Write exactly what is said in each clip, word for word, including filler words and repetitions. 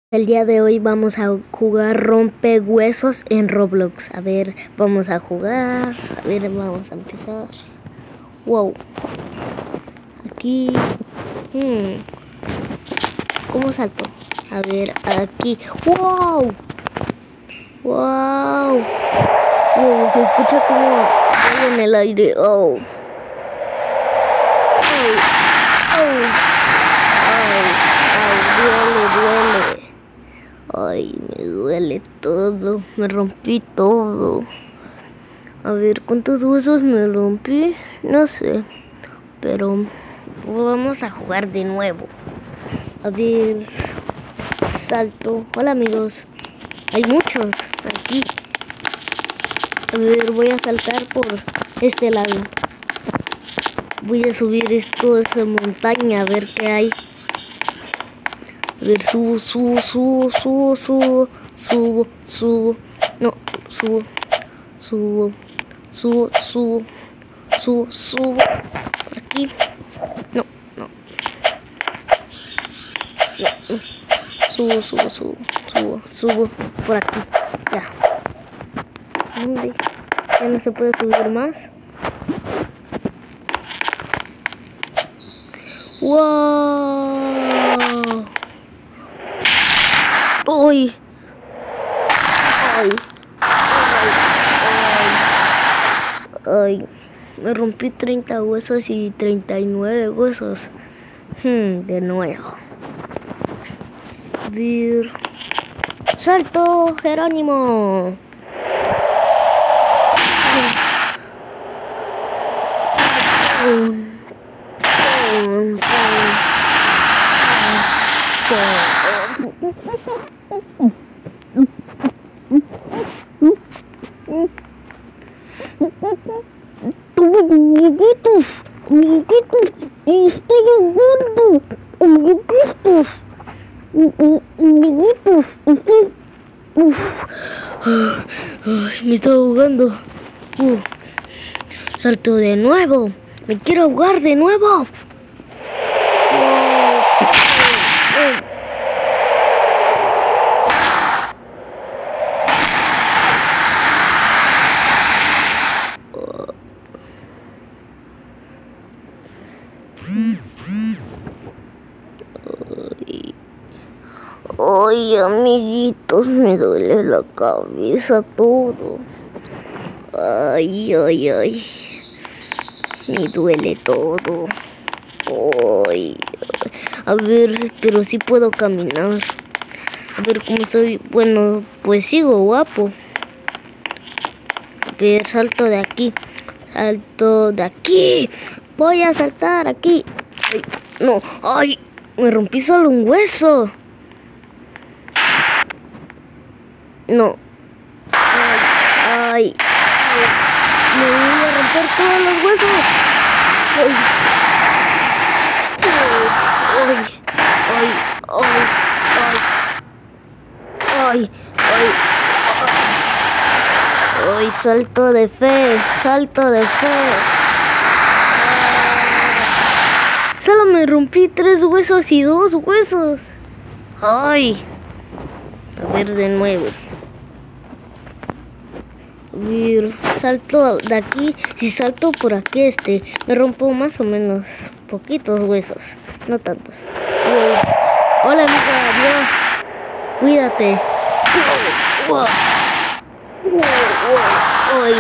El día de hoy vamos a jugar rompehuesos en Roblox. A ver, vamos a jugar. A ver, vamos a empezar. Wow. Aquí. Hmm. ¿Cómo salto? A ver, aquí. Wow. Wow. Wow, se escucha como algo en el aire. Oh. Oh. Oh. Ay, duele, duele. Ay, me duele todo, me rompí todo. A ver, ¿cuántos huesos me rompí? No sé, pero vamos a jugar de nuevo. A ver, salto. Hola amigos, hay muchos aquí. A ver, voy a saltar por este lado. Voy a subir esto, esa montaña, a ver qué hay. A ver, subo, subo, subo, subo, subo, subo, subo, no, subo, subo, subo, subo, subo, subo, por aquí, no, no, no, no, subo, subo, subo, subo, subo, por aquí, ya, ¿dónde? Ya no se puede subir más. ¡Wow! ¡Uy! ¡Ay! ¡Ay! ¡Ay! Me rompí treinta huesos y treinta y nueve huesos. Hmm, de nuevo. Vir. ¡Salto, Jerónimo! Amiguitos, amiguitos, estoy ahogando, amiguitos, amiguitos, estoy... Uf. Ay, me estoy ahogando. Uh. Salto de nuevo, me quiero ahogar de nuevo. Ay, amiguitos, me duele la cabeza todo. Ay, ay, ay. Me duele todo. Ay, a ver, pero sí puedo caminar. A ver cómo estoy. Bueno, pues sigo guapo. A ver, salto de aquí. Salto de aquí. Voy a saltar aquí. Ay, no, ay, me rompí solo un hueso. No. Ay, ay, ay, me voy a romper todos los huesos. Ay, ay, ay, ay, ay, ay, ay, salto de fe, salto de fe. Solo me rompí tres huesos y dos huesos. Ay, a ver de nuevo. A ver, salto de aquí. Si salto por aquí, este, me rompo más o menos poquitos huesos, no tantos. Uy. Hola amiga, adiós. Cuídate. Uy. Uy.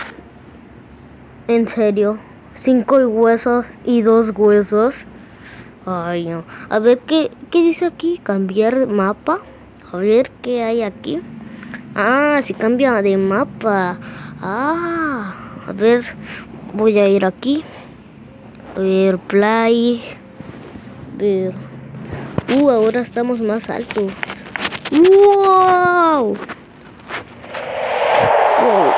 En serio, cinco huesos y dos huesos. Ay no. A ver qué, qué dice aquí. Cambiar mapa. A ver qué hay aquí. Ah, si cambia de mapa. Ah, a ver, voy a ir aquí. A ver, play. A ver. Uh, ahora estamos más altos. ¡Wow! Wow.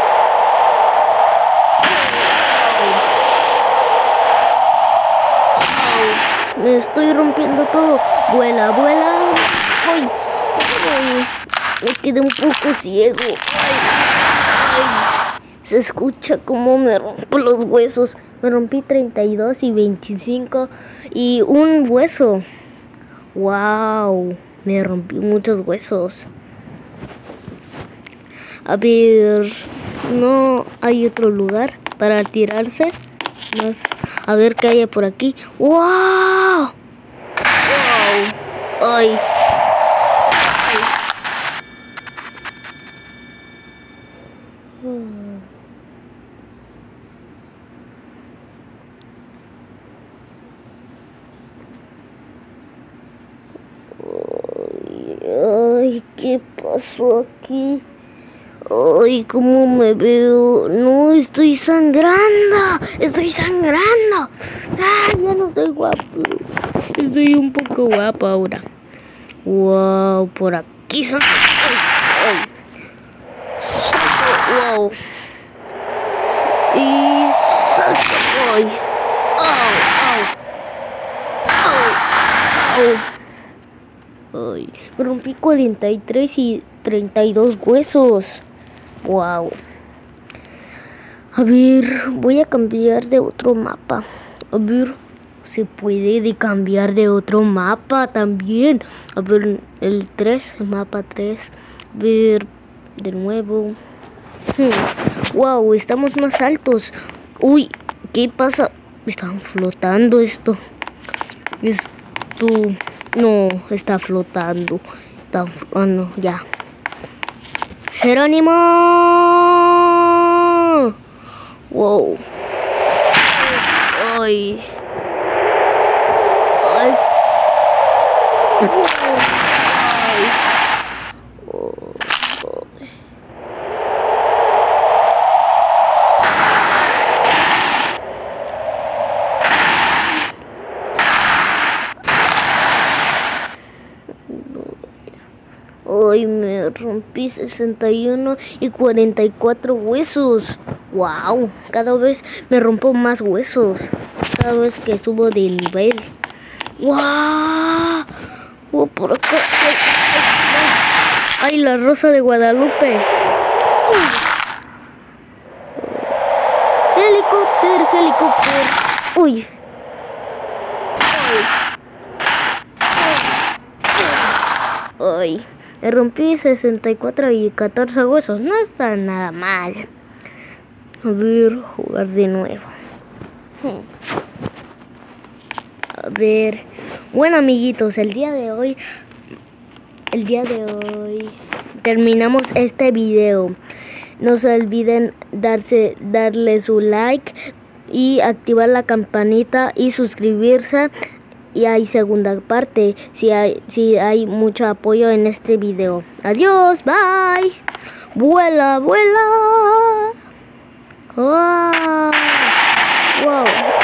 Me estoy rompiendo todo. Vuela, vuela. ¡Ay! ¡Ay! Me quedé un poco ciego. Ay, ay. Se escucha como me rompo los huesos. Me rompí treinta y dos y veinticinco y un hueso. Wow. Me rompí muchos huesos. A ver, no hay otro lugar para tirarse. Más. A ver qué hay por aquí. ¡Wow! ¡Wow! ¡Ay! Ay, ¿qué pasó aquí? Ay, ¿cómo me veo? No, estoy sangrando. Estoy sangrando. Ay, ya no estoy guapo. Estoy un poco guapa ahora. Wow, por aquí son... Ay, ay. Wow. Y salto. Ay. Au, au. Au, au. Ay, me rompí cuarenta y tres y treinta y dos huesos. Wow. A ver, voy a cambiar de otro mapa. A ver, se puede de cambiar de otro mapa también. A ver, el tres, el mapa tres. A ver, de nuevo. Hmm. Wow, estamos más altos. Uy, ¿qué pasa? Están flotando esto. Esto no está flotando. Está, oh, no, ya. Jerónimo. Wow. Ay. Ay. Ay. Oh. Ay, me rompí sesenta y uno y cuarenta y cuatro huesos. Wow, cada vez me rompo más huesos. Cada vez que subo de nivel. Wow. Oh, por acá. Ay, ay, ay, la Rosa de Guadalupe. Uy. Helicóptero, helicóptero. Uy. Ay. Ay. Me rompí sesenta y cuatro y catorce huesos. No está nada mal. A ver, jugar de nuevo. A ver. Bueno, amiguitos, el día de hoy... El día de hoy... terminamos este video. No se olviden darse, darle su like y activar la campanita y suscribirse. Y hay segunda parte si hay, si hay mucho apoyo en este video. Adiós, bye. Vuela, vuela. Wow. Wow.